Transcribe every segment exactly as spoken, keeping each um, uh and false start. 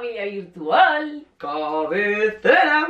familia virtual. Cabecera.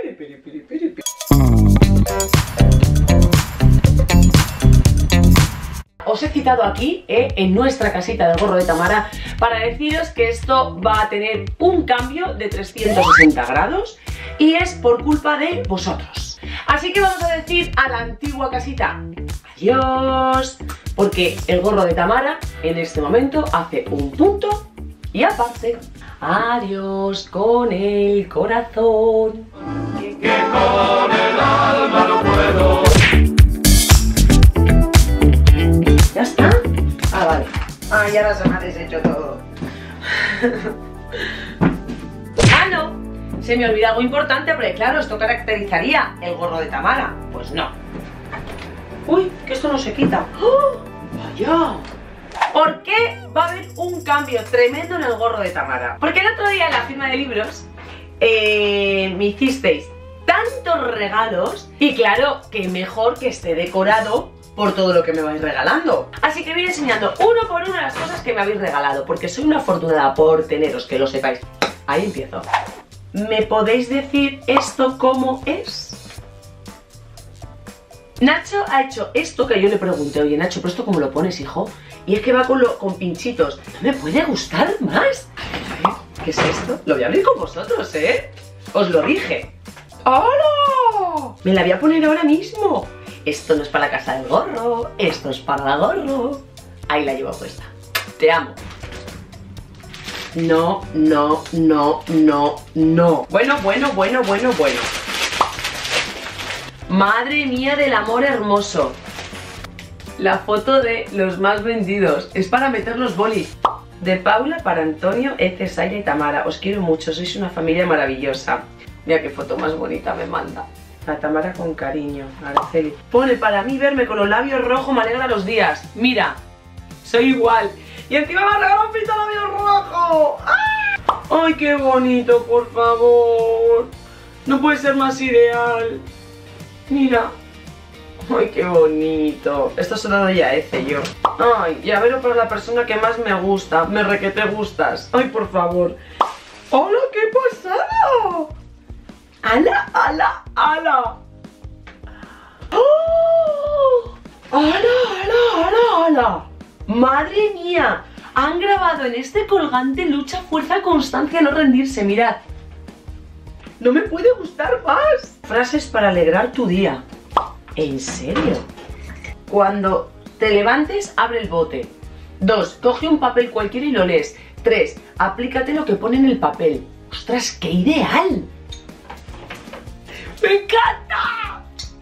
Os he citado aquí, eh, en nuestra casita del gorro de Tamara, para deciros que esto va a tener un cambio de trescientos sesenta grados y es por culpa de vosotros. Así que vamos a decir a la antigua casita adiós, porque el gorro de Tamara en este momento hace un punto y aparte. Adiós con el corazón. Que con el alma no puedo. ¿Ya está? Ah, vale. Ah, ya ahora se me ha deshecho todo. Ah, no. Se me olvida algo importante, porque claro, esto caracterizaría el gorro de Tamara. Pues no. Uy, que esto no se quita. ¡Oh! ¡Vaya! ¿Por qué va a haber un cambio tremendo en el gorro de Tamara? Porque el otro día en la firma de libros eh, me hicisteis tantos regalos y claro, que mejor que esté decorado por todo lo que me vais regalando. Así que voy enseñando uno por uno las cosas que me habéis regalado, porque soy una afortunada por teneros, que lo sepáis. Ahí empiezo. ¿Me podéis decir esto cómo es? Nacho ha hecho esto que yo le pregunté, oye Nacho, ¿pero esto cómo lo pones, hijo? Y es que va con, lo, con pinchitos. No me puede gustar más. A ver, ¿qué es esto? Lo voy a abrir con vosotros, ¿eh? Os lo dije. ¡Hola! Me la voy a poner ahora mismo. Esto no es para la casa del gorro, esto es para la gorro. Ahí la llevo puesta. Te amo. No, no, no, no, no. Bueno, bueno, bueno, bueno, bueno. Madre mía del amor hermoso. La foto de los más vendidos. Es para meter los bolis. De Paula para Antonio, Ece, Saya y Tamara. Os quiero mucho, sois una familia maravillosa. Mira qué foto más bonita me manda. La Tamara con cariño, Araceli. Pone, para mí verme con los labios rojos me alegra los días. Mira, soy igual. Y encima me ha regalado un pintalabios rojo. ¡Ah! ¡Ay, qué bonito, por favor! No puede ser más ideal. Mira. ¡Ay, qué bonito! Esto se lo doy a Ece yo. ¡Ay, llavero para la persona que más me gusta! Me re que te gustas. ¡Ay, por favor! ¡Hola, qué pasada! ¡Hala, hala, hala! ¡Oh! ¡Hala, hala, hala, hala! ¡Madre mía! Han grabado en este colgante lucha, fuerza, constancia, no rendirse. Mirad. No me puede gustar más. Frases para alegrar tu día. ¿En serio? Cuando te levantes, abre el bote. Dos, coge un papel cualquiera y lo lees. Tres, aplícate lo que pone en el papel. ¡Ostras, qué ideal! ¡Me encanta!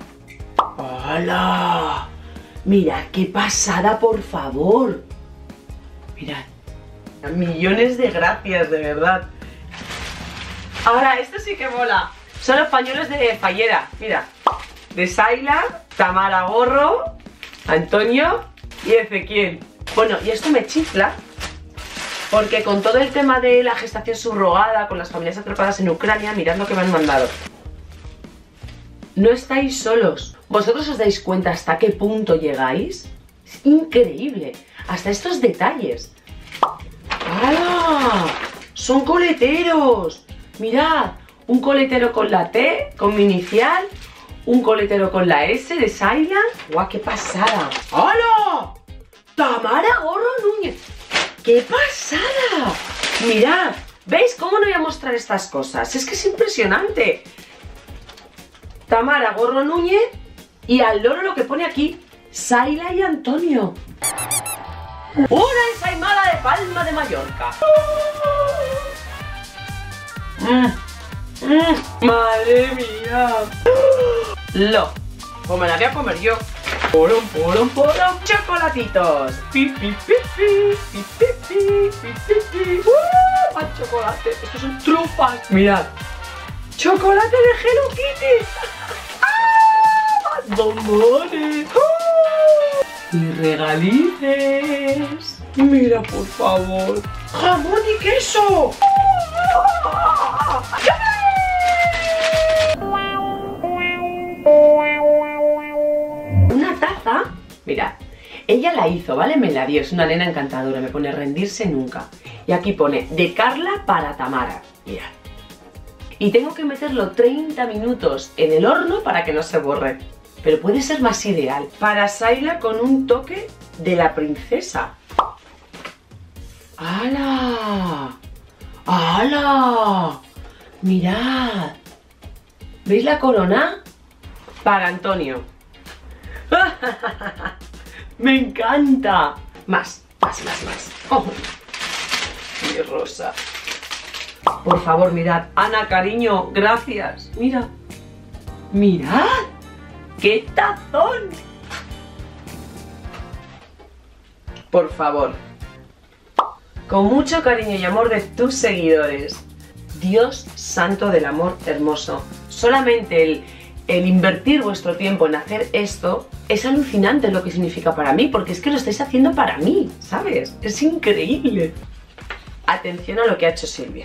¡Hola! Mirad qué pasada, por favor. Mirad. Millones de gracias, de verdad. Ahora, esto sí que mola. Son los pañuelos de Fallera. Mira. De Saila, Tamara Gorro, Antonio y Ezequiel. Bueno, y esto me chifla porque con todo el tema de la gestación subrogada, con las familias atrapadas en Ucrania, mirad lo que me han mandado. No estáis solos. ¿Vosotros os dais cuenta hasta qué punto llegáis? Es increíble. Hasta estos detalles. ¡Hala! Son coleteros. Mirad, un coletero con la T, con mi inicial. Un coletero con la S de Saila. ¡Guau, qué pasada! ¡Hola! ¡Tamara Gorro Núñez! ¡Qué pasada! Mirad, ¿veis cómo no voy a mostrar estas cosas? Es que es impresionante. Tamara Gorro Núñez y al loro lo que pone aquí, Saila y Antonio. Una ensaimada de Palma de Mallorca. Mm. Mm, madre mía. Lo. Pues me la voy a comer yo. Porom, porom, porom. Chocolatitos. Pi, pi, pi, pi, pi, pi, pi, pi, pi. ¡Uh! ¡Al chocolate! Estos son trufas. Mirad. Chocolate de Hello Kitty. ¡Ah! ¡Más bombones! ¡Uh! Y regalices. Mira, por favor. ¡Jamón y queso! ¡Ah! Una taza, mirad, ella la hizo, ¿vale? Me la dio, es una nena encantadora, me pone rendirse nunca. Y aquí pone, de Carla para Tamara, mirad. Y tengo que meterlo treinta minutos en el horno para que no se borre. Pero puede ser más ideal. Para Sayla con un toque de la princesa. ¡Hala! ¡Hala! ¡Mirad! ¿Veis la corona? Para Antonio. ¡Me encanta! Más, más, más, más. ¡Oh! Mi rosa. Por favor, mirad. Ana, cariño, gracias. Mira. ¡Mirad! ¡Qué tazón! Por favor. Con mucho cariño y amor de tus seguidores. Dios santo del amor hermoso. Solamente el, el invertir vuestro tiempo en hacer esto es alucinante lo que significa para mí, porque es que lo estáis haciendo para mí, ¿sabes? Es increíble. Atención a lo que ha hecho Silvia.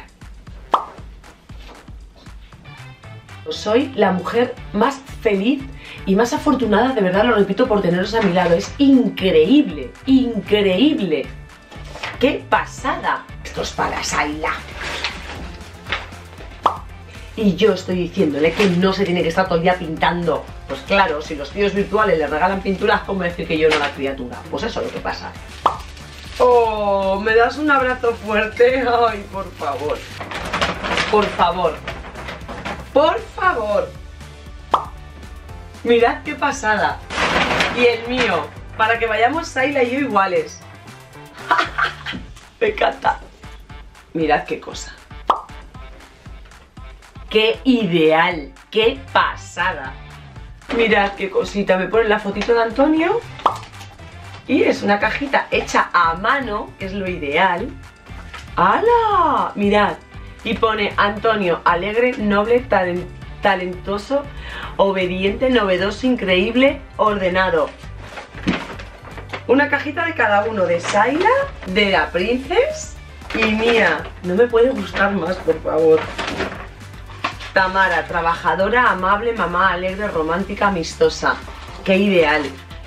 Soy la mujer más feliz y más afortunada, de verdad lo repito, por teneros a mi lado. Es increíble, increíble. ¡Qué pasada! Esto es para Sayla. Y yo estoy diciéndole que no se tiene que estar todo el día pintando. Pues claro, si los tíos virtuales le regalan pinturas, ¿cómo decir que yo no la criatura? Pues eso es lo que pasa. ¡Oh! ¿Me das un abrazo fuerte? ¡Ay, por favor! Por favor. Por favor. Mirad qué pasada. Y el mío, para que vayamos Sayla y yo iguales. Me encanta. Mirad qué cosa. Qué ideal. Qué pasada. Mirad qué cosita. Me ponen la fotito de Antonio. Y es una cajita hecha a mano, que es lo ideal. ¡Hala! Mirad. Y pone Antonio, alegre, noble, talent, talentoso, obediente, novedoso, increíble, ordenado. Una cajita de cada uno, de Sayla, de la princesa y mía. No me puede gustar más, por favor. Tamara, trabajadora, amable, mamá, alegre, romántica, amistosa. ¡Qué ideal!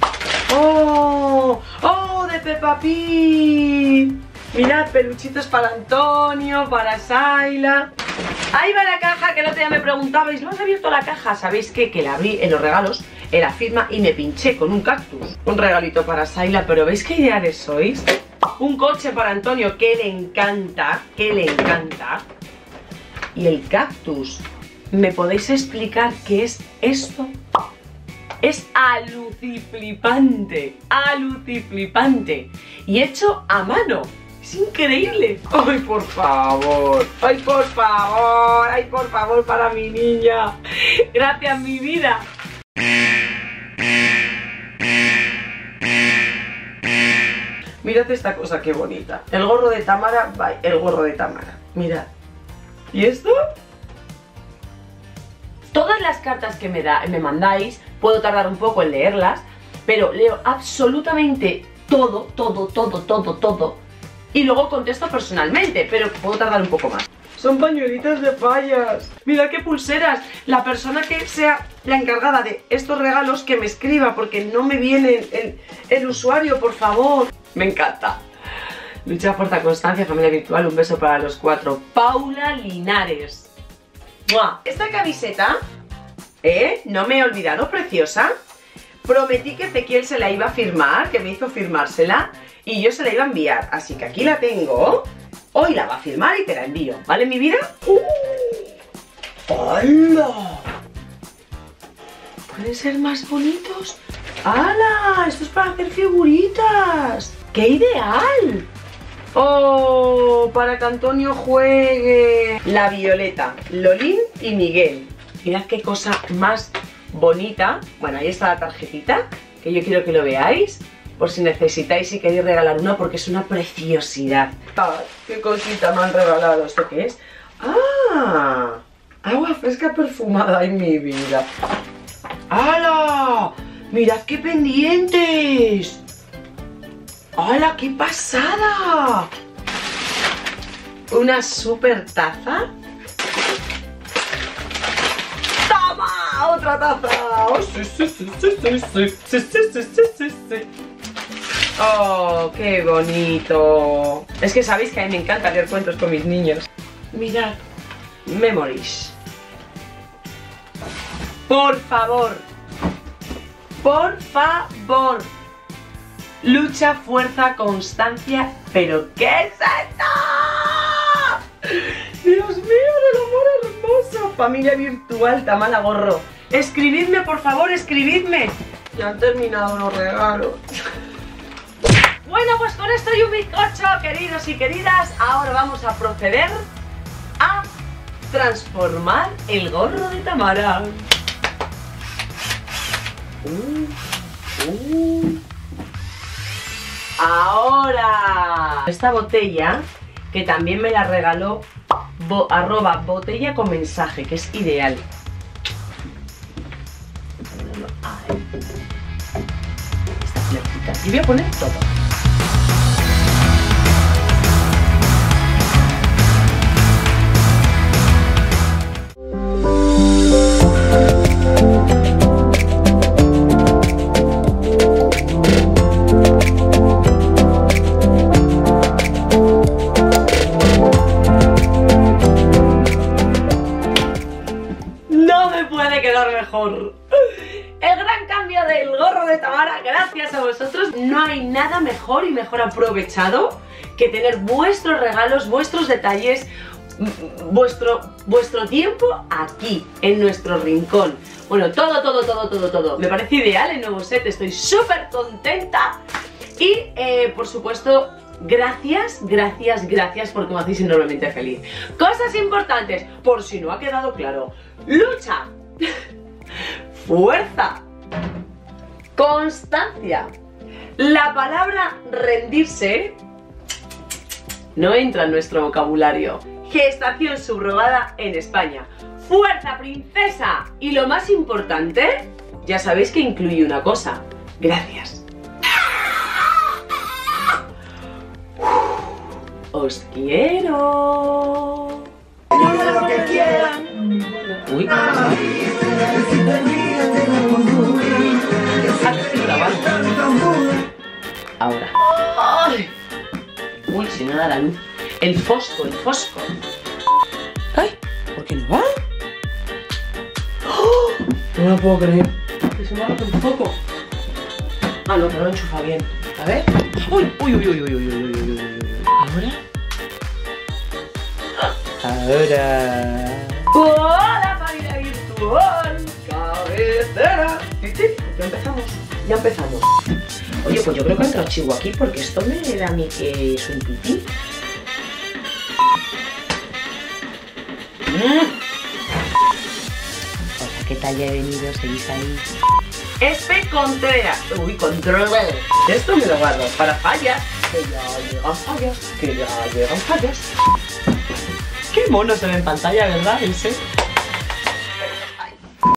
¡Oh! ¡Oh! ¡De Peppa Pig! Mirad, peluchitos para Antonio, para Sayla. Ahí va la caja, que el otro día me preguntabais, ¿no has abierto la caja? ¿Sabéis qué? Que la abrí en los regalos, en la firma, y me pinché con un cactus. Un regalito para Sayla, pero ¿veis qué ideales sois? Un coche para Antonio, que le encanta, que le encanta. Y el cactus. ¿Me podéis explicar qué es esto? Es aluciflipante, aluciflipante. Y hecho a mano. Es increíble. Ay, por favor. Ay, por favor. Ay, por favor, para mi niña. Gracias, mi vida. Mirad esta cosa, qué bonita. El gorro de Tamara, bye, el gorro de Tamara. Mirad. ¿Y esto? Todas las cartas que me, da, me mandáis, puedo tardar un poco en leerlas, pero leo absolutamente todo, todo, todo, todo, todo. Y luego contesto personalmente, pero puedo tardar un poco más. Son pañuelitos de fallas. Mira qué pulseras. La persona que sea la encargada de estos regalos, que me escriba, porque no me viene el, el usuario, por favor. Me encanta. Lucha, fuerza, constancia, familia virtual. Un beso para los cuatro. Paula Linares. ¡Mua! Esta camiseta, ¿eh? No me he olvidado, preciosa. Prometí que Ezequiel se la iba a firmar, que me hizo firmársela, y yo se la iba a enviar. Así que aquí la tengo. Hoy la va a firmar y te la envío. ¿Vale, mi vida? ¡Uh! ¡Hala! ¿Pueden ser más bonitos? ¡Hala! Esto es para hacer figuritas. ¡Qué ideal! ¡Oh! Para que Antonio juegue. La Violeta, Lolín y Miguel. Mirad qué cosa más bonita. Bueno, ahí está la tarjetita, que yo quiero que lo veáis, por si necesitáis y queréis regalar una, porque es una preciosidad. ¡Ay, qué cosita me han regalado! ¿Esto qué es? ¡Ah! Agua fresca perfumada en mi vida. ¡Hala! ¡Mirad qué pendientes! ¡Hala, qué pasada! Una super taza. ¡Toma! ¡Otra taza! ¡Oh, sí, sí, sí, sí, sí, sí, sí, sí, sí, sí, sí! Oh, qué bonito. Es que sabéis que a mí me encanta leer cuentos con mis niños. Mirad, Memories. Por favor, por favor. Lucha, fuerza, constancia. ¿Pero qué es esto? Dios mío, del amor hermoso. Familia virtual, Tamara Gorro. Escribidme, por favor, escribidme. Ya han terminado los regalos. Bueno, pues con esto y un bizcocho, queridos y queridas, ahora vamos a proceder a transformar el gorro de Tamara. Uh, uh. Ahora, esta botella, que también me la regaló bo, arroba botella con mensaje, que es ideal. Esta flecita. Y voy a poner todo. Mejor. El gran cambio del gorro de Tamara, gracias a vosotros. No hay nada mejor y mejor aprovechado que tener vuestros regalos, vuestros detalles, vuestro, vuestro tiempo aquí, en nuestro rincón. Bueno, todo, todo, todo, todo, todo. Me parece ideal el nuevo set, estoy súper contenta. Y, eh, por supuesto, gracias, gracias, gracias porque me hacéis enormemente feliz. Cosas importantes, por si no ha quedado claro. Lucha. Fuerza, constancia. La palabra rendirse no entra en nuestro vocabulario. Gestación subrogada en España. Fuerza, princesa. Y lo más importante, ya sabéis que incluye una cosa. Gracias. Os quiero. Digan lo que quieran. Uy, ¿qué pasa? Ahora. ¡Ay! Uy, si no da la luz. El fosco, el fosco. ¡Ay! ¿Por qué no va? ¡Oh! No lo puedo creer. Que se me ha roto un foco. Ah, no, pero lo enchufa bien. A ver. ¡Uy! ¡Uy, uy, uy, uy, uy, uy, uy, uy, uy! ¿Ahora? Ahora. ¡Hola, familia virtual! ¡Cabecera! Ya empezamos, ya empezamos. Oye, pues yo creo que ha entrado chivo aquí porque esto me da a mí que es un pipí. Mm. Hola, ¿qué tal ya he venido? ¿Seguís ahí? Espe Contreras. Uy, control. Esto me lo guardo para fallas. Que ya llegan fallas. Que ya llegan fallas. Qué mono se ve en pantalla, ¿verdad? El set.